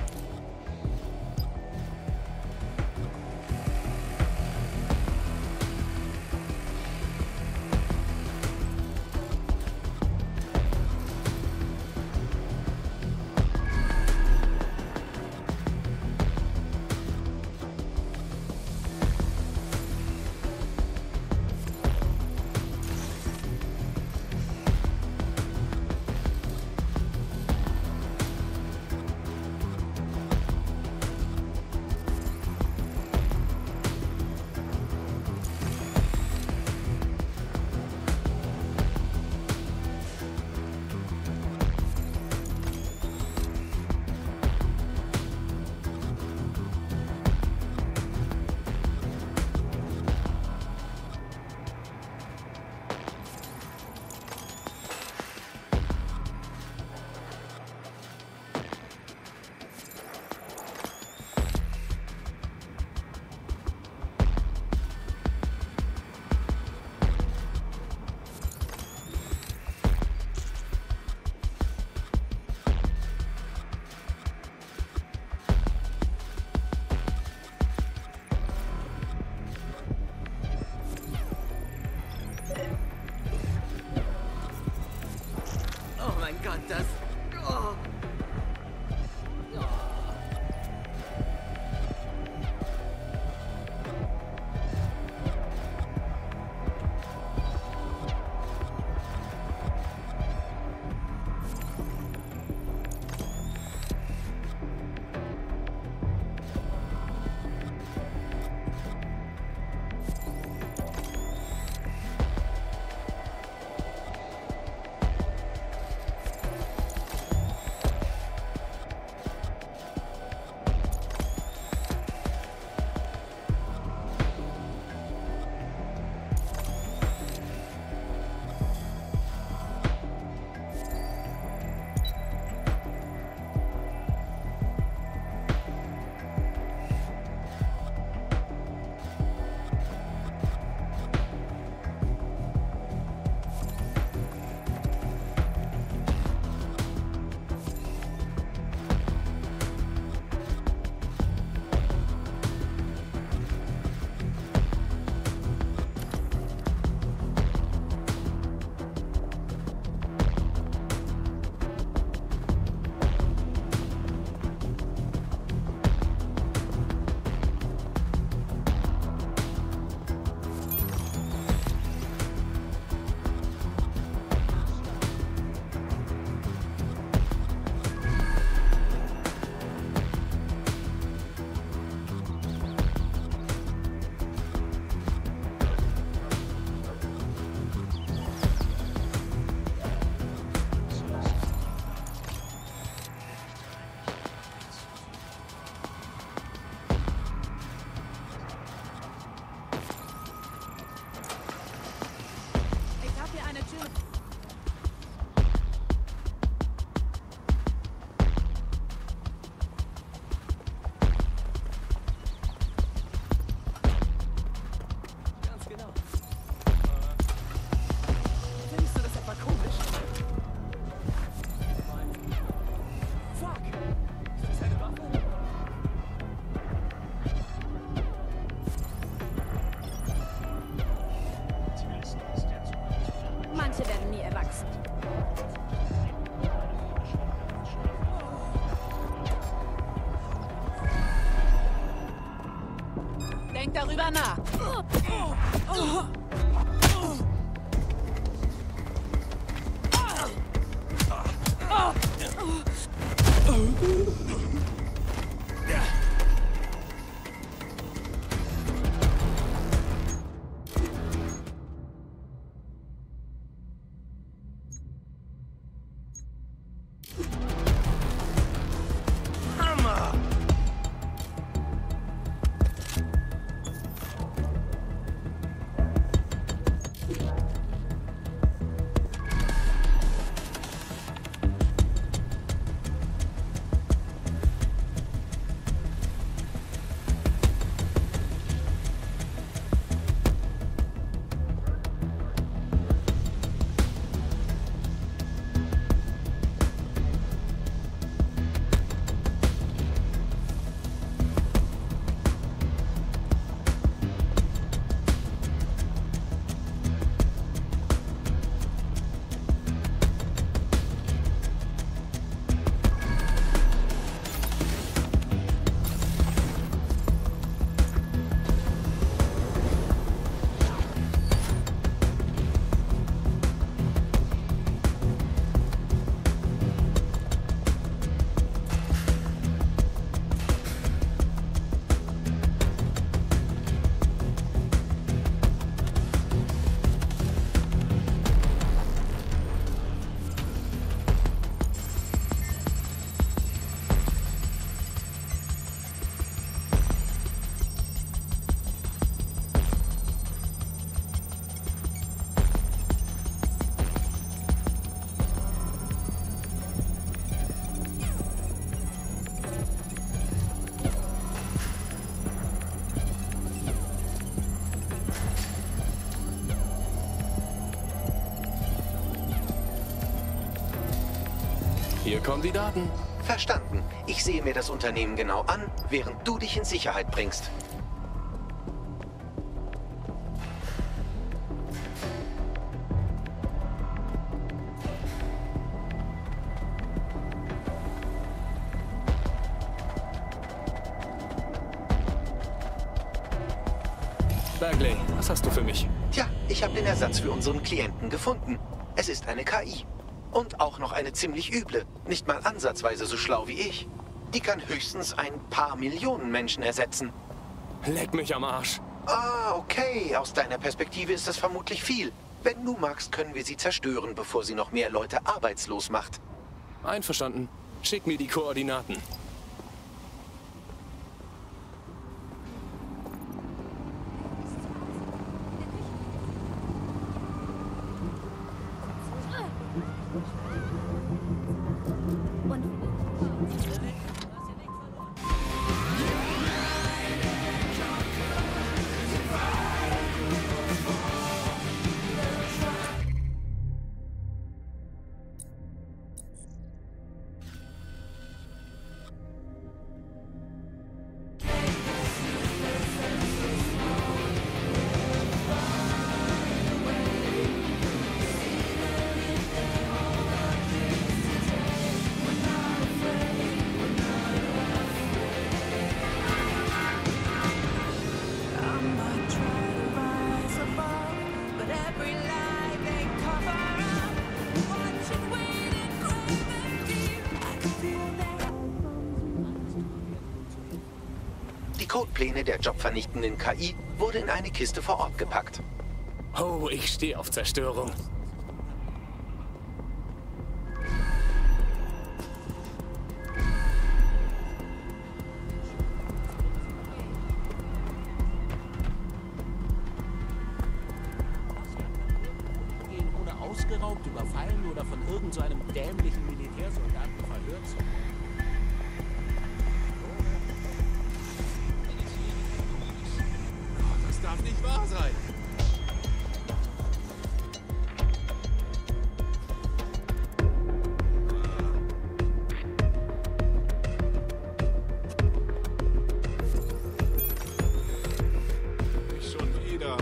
Oh mein Gott, das... Oh. darüber nach. Hier kommen die Daten. Verstanden. Ich sehe mir das Unternehmen genau an, während du dich in Sicherheit bringst. Bagley, was hast du für mich? Tja, ich habe den Ersatz für unseren Klienten gefunden. Es ist eine KI. Und auch noch eine ziemlich üble. Nicht mal ansatzweise so schlau wie ich. Die kann höchstens ein paar Millionen Menschen ersetzen. Leck mich am Arsch. Ah, okay. Aus deiner Perspektive ist das vermutlich viel. Wenn du magst, können wir sie zerstören, bevor sie noch mehr Leute arbeitslos macht. Einverstanden. Schick mir die Koordinaten. Die Codepläne der jobvernichtenden KI wurden in eine Kiste vor Ort gepackt. Oh, ich stehe auf Zerstörung. Ohne ausgeraubt, überfallen oder von irgend so einem dämlichen Militärsoldaten verhört zu werden. Das darf nicht wahr sein. Nicht schon wieder.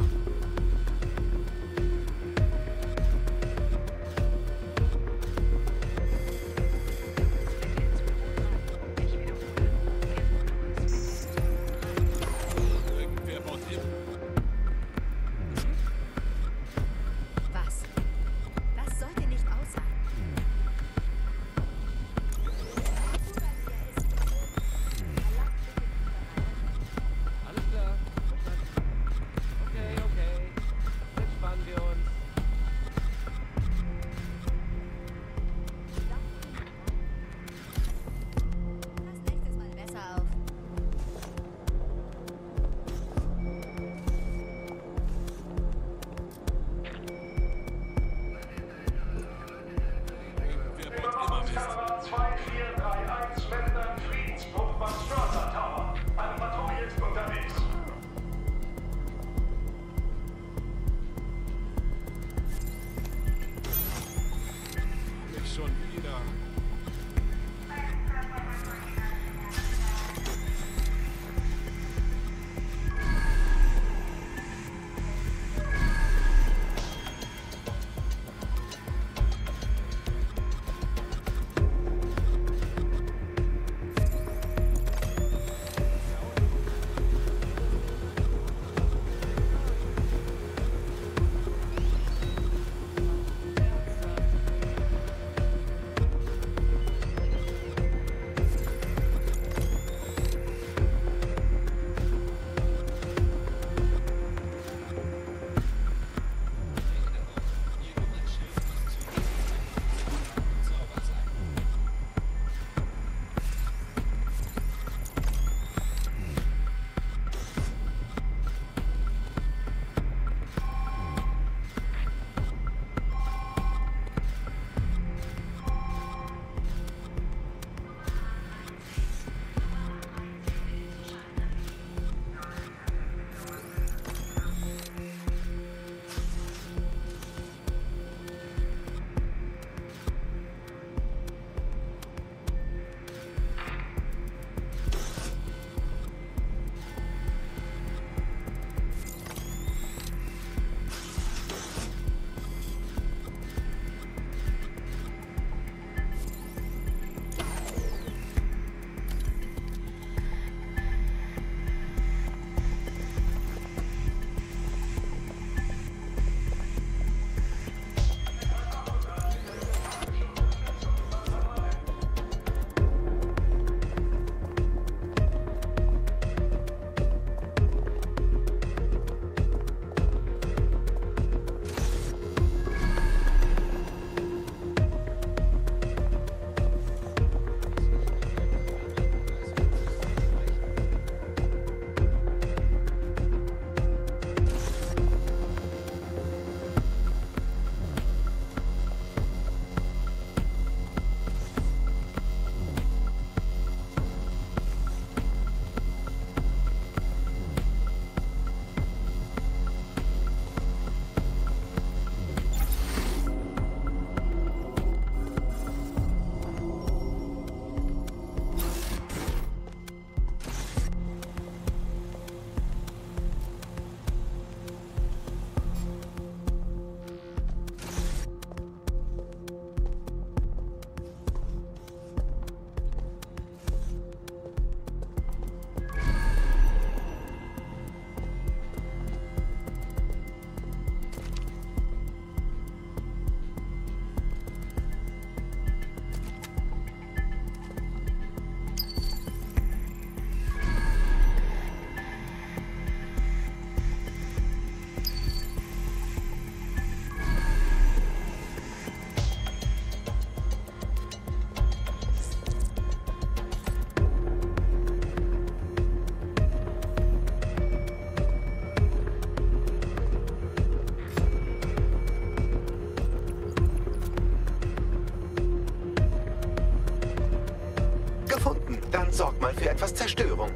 Dann sorg mal für etwas Zerstörung.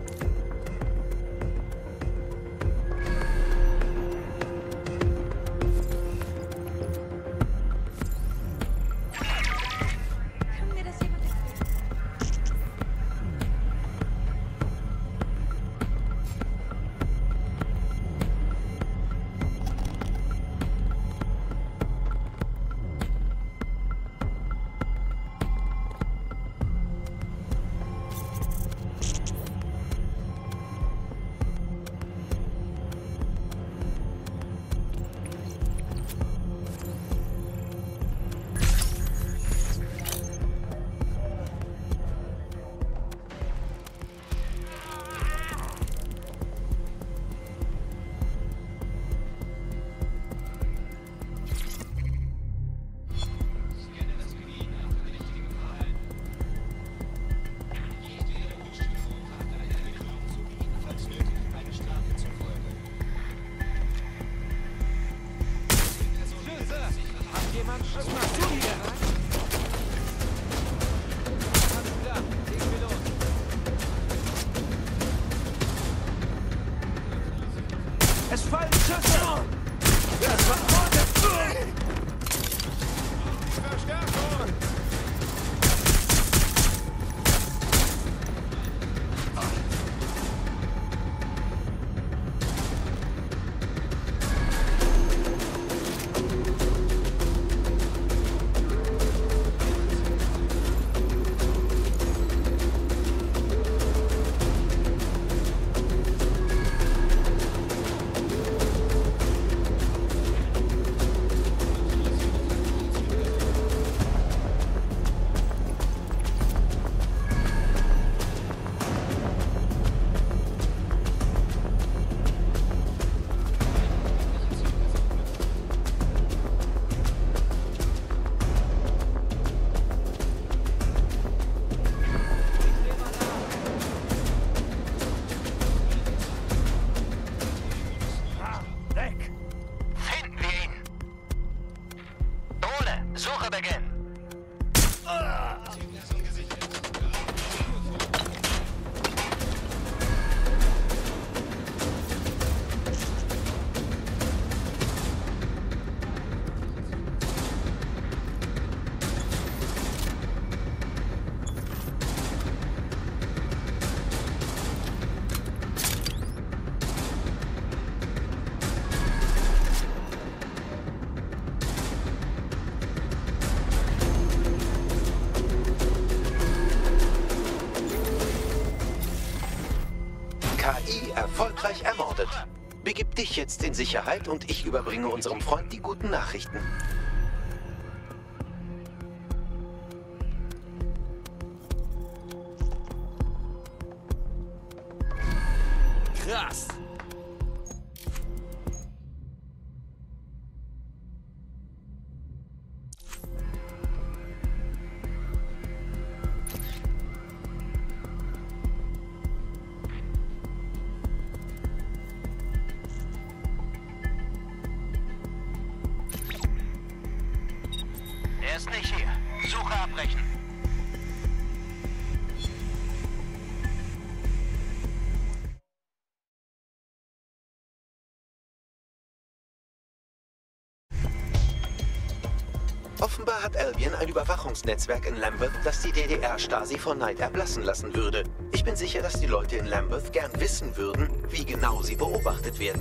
Es fallen Schüsse! Das war Verstärkung! KI erfolgreich ermordet. Begib dich jetzt in Sicherheit und ich überbringe unserem Freund die guten Nachrichten. Krass! Er ist nicht hier. Suche abbrechen. Offenbar hat Albion ein Überwachungsnetzwerk in Lambeth, das die DDR-Stasi vor Neid erblassen lassen würde. Ich bin sicher, dass die Leute in Lambeth gern wissen würden, wie genau sie beobachtet werden.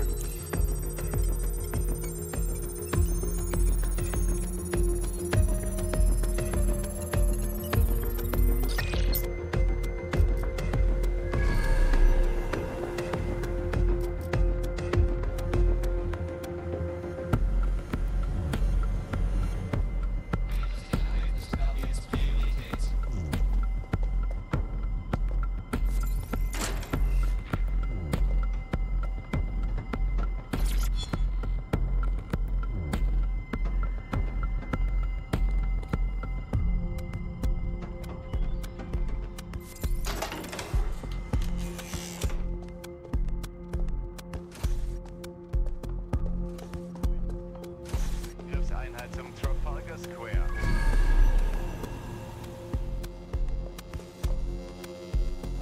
Einheit zum Trafalgar Square.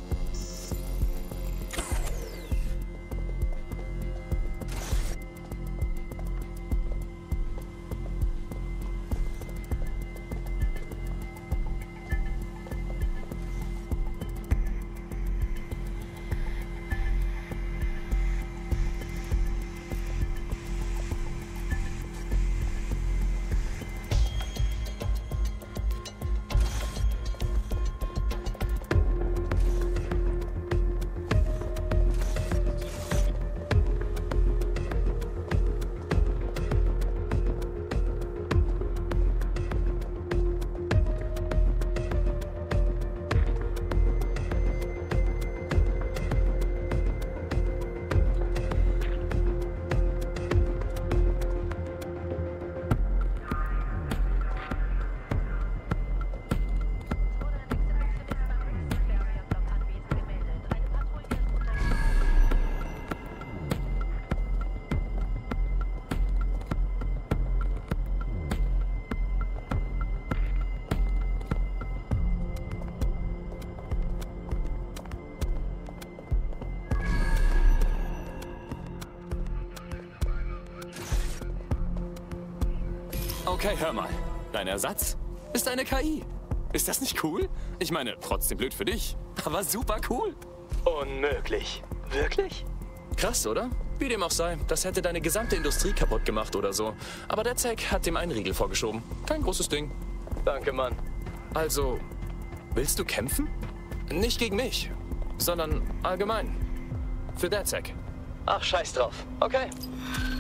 Okay, hör mal. Dein Ersatz ist eine KI. Ist das nicht cool? Ich meine, trotzdem blöd für dich, aber super cool. Unmöglich. Wirklich? Krass, oder? Wie dem auch sei, das hätte deine gesamte Industrie kaputt gemacht oder so. Aber der Zack hat dem einen Riegel vorgeschoben. Kein großes Ding. Danke, Mann. Also, willst du kämpfen? Nicht gegen mich, sondern allgemein. Für DedSec. Ach, scheiß drauf. Okay.